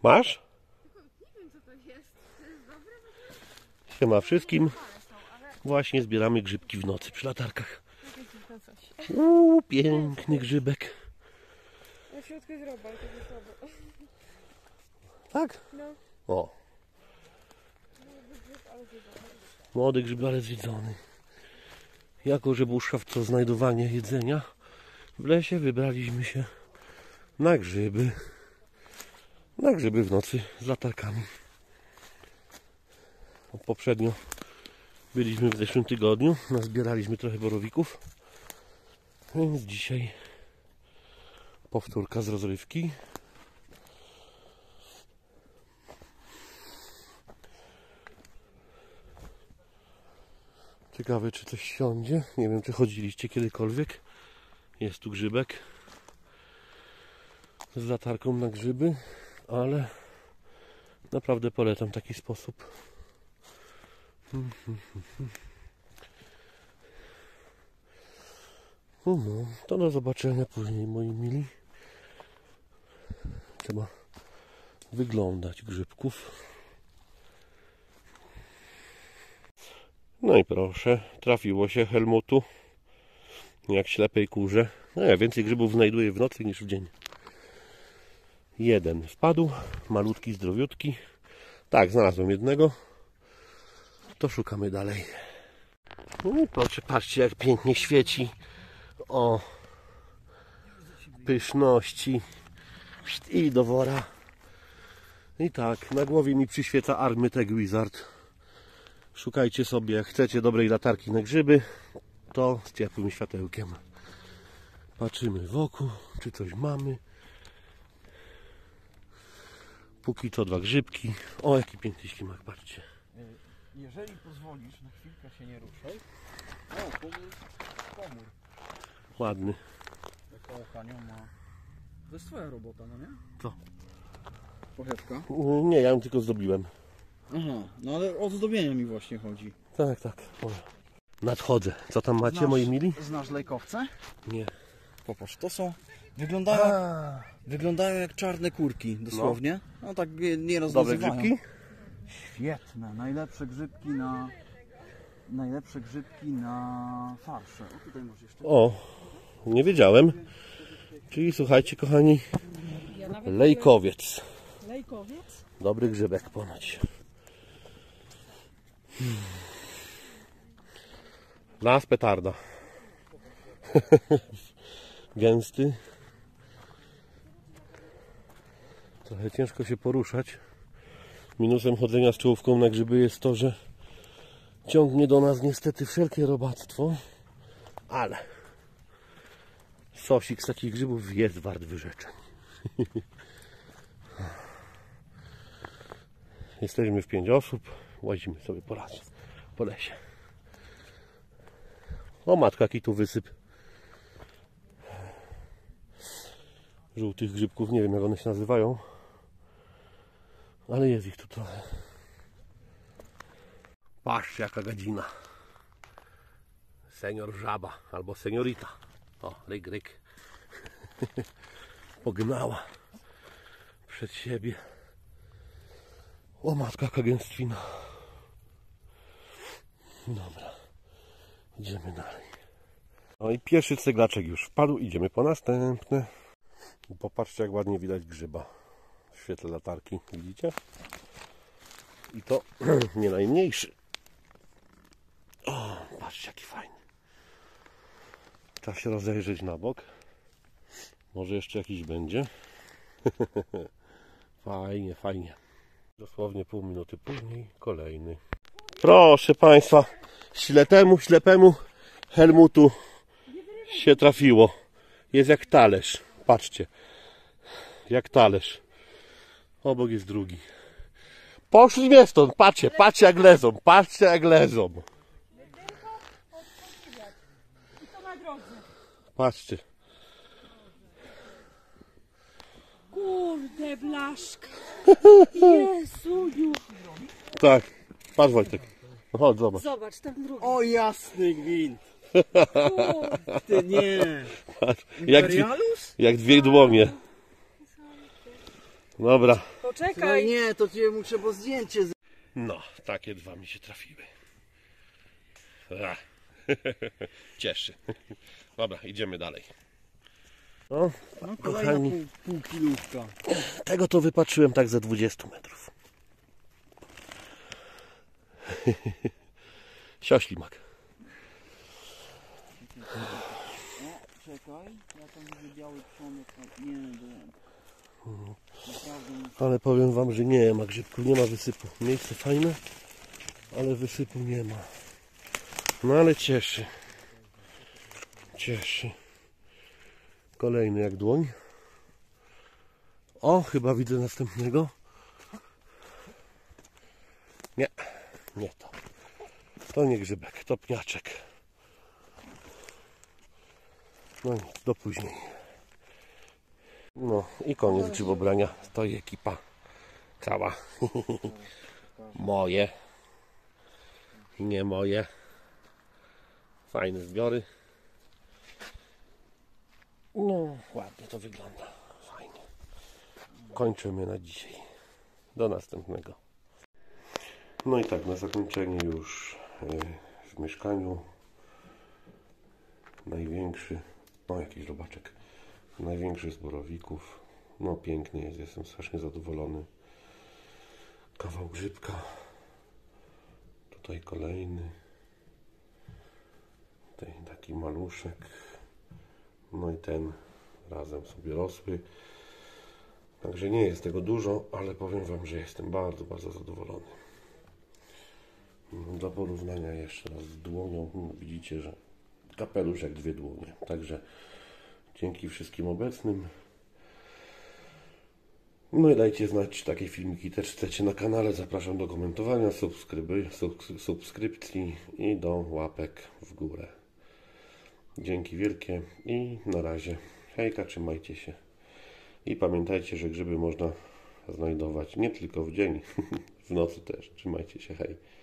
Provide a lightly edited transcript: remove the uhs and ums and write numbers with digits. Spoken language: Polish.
Masz? Nie wiem co to jest. To jest dobre? Siema wszystkim. Właśnie zbieramy grzybki w nocy przy latarkach. Piękny grzybek. Na środku jest robal, to jest słabo. Tak? No. O. Młody grzyb, ale zjedzony. Jako że był szaf to znajdowanie jedzenia, w lesie wybraliśmy się na grzyby. Na grzyby w nocy z latarkami. Poprzednio byliśmy w zeszłym tygodniu, nazbieraliśmy trochę borowików, więc dzisiaj powtórka z rozrywki. Ciekawe, czy coś siądzie. Nie wiem, czy chodziliście kiedykolwiek. Jest tu grzybek z latarką na grzyby, ale naprawdę polecam taki sposób. No, to do zobaczenia później, moi mili. Trzeba wyglądać grzybków. No i proszę, trafiło się Helmutu jak ślepej kurze. No ja więcej grzybów znajduję w nocy niż w dzień. Jeden wpadł, malutki, zdrowiutki. Tak, znalazłem jednego. To szukamy dalej. No i proszę, patrzcie jak pięknie świeci. O, pyszności. I do wora. I tak, na głowie mi przyświeca Armytech Wizard. Szukajcie sobie, jak chcecie dobrej latarki na grzyby, to z ciepłym światełkiem. Patrzymy wokół, czy coś mamy. Póki co dwa grzybki. O, jaki piękny ślimak, patrzcie. Jeżeli pozwolisz, na chwilkę się nie ruszaj. O, komór. Ładny. Taka ochanią ma. To jest twoja robota, no nie? Co? Pochewka? Nie, ja ją tylko zdobiłem. Aha, no ale o zdobienia mi właśnie chodzi. Tak, tak. O. Nadchodzę. Co tam macie, moi mili? Znasz lejkowce? Nie. Popatrz, to są... Wyglądają jak czarne kurki, dosłownie. No tak nieraz Dobre nazywają. grzybki? Świetne, najlepsze grzybki na farsze. O, tutaj masz jeszcze. O, nie wiedziałem. Czyli słuchajcie, kochani, lejkowiec. Lejkowiec? Dobry grzybek ponoć. Las petarda. Gęsty. Trochę ciężko się poruszać. Minusem chodzenia z czołówką na grzyby jest to, że ciągnie do nas niestety wszelkie robactwo, ale sosik z takich grzybów jest wart wyrzeczeń. Jesteśmy w 5 osób, łazimy sobie po lesie. O matko, jaki tu wysyp żółtych grzybków, nie wiem jak one się nazywają, ale jest ich tu trochę. Patrzcie jaka gadzina. Senior żaba albo seniorita. O, ryk. Pognała przed siebie. O matka, jaka gęstwina. Dobra, idziemy dalej. No i pierwszy ceglaczek już wpadł, idziemy po następne. Popatrzcie jak ładnie widać grzyba w świetle latarki, widzicie? I to nie najmniejszy. O, patrzcie jaki fajny. Trzeba się rozejrzeć na bok. Może jeszcze jakiś będzie. Fajnie. Dosłownie pół minuty później kolejny. Proszę Państwa, ślepemu Helmutu się trafiło. Jest jak talerz. Patrzcie. Jak talerz. Obok jest drugi. Poszli mnie stąd. Patrzcie jak lezą. Patrzcie jak lezą. Patrzcie. Kurde blaszka. Jezuju. Tak. Patrz Wojtek. No chodź, zobacz. Zobacz, tam drugi. O jasny gwint. Ty nie. Patrz. Jak dwie dłonie. Dobra. Słuchaj, Czekaj. nie, to cię muszę, bo zdjęcie No, takie dwa mi się trafiły. Ach. Cieszy. Dobra, idziemy dalej. No, No, kochani, kolejna pół kilówka. tego to wypatrzyłem tak ze 20 metrów. Sioślimak. O, czekaj, ja tam widzę biały przonek. Nie, byłem. Naprawdę. Ale powiem wam, że nie ma grzybków, nie ma wysypu. Miejsce fajne, ale wysypu nie ma. No ale cieszy. Cieszy. Kolejny jak dłoń. O, chyba widzę następnego. Nie, nie to. To nie grzybek, to pniaczek. No nic, do później. No i koniec grzybobrania. Stoi ekipa cała. Moje i nie moje. Fajne zbiory. No, ładnie to wygląda. Fajnie. Kończymy na dzisiaj. Do następnego. No i tak, na zakończenie już w mieszkaniu największy, no jakiś robaczek, największy z borowików. No piękny jest, jestem strasznie zadowolony. Kawał grzybka. Tutaj kolejny. Tutaj taki maluszek. No i ten razem sobie rosły. Także nie jest tego dużo, ale powiem wam, że jestem bardzo, bardzo zadowolony. Do porównania jeszcze raz z dłonią. Widzicie, że kapelusz jak dwie dłonie. Także dzięki wszystkim obecnym. No i dajcie znać, czy takie filmiki też chcecie na kanale. Zapraszam do komentowania, subskrypcji i do łapek w górę. Dzięki wielkie i na razie. Hejka, trzymajcie się. I pamiętajcie, że grzyby można znajdować nie tylko w dzień, w nocy też. Trzymajcie się, hej.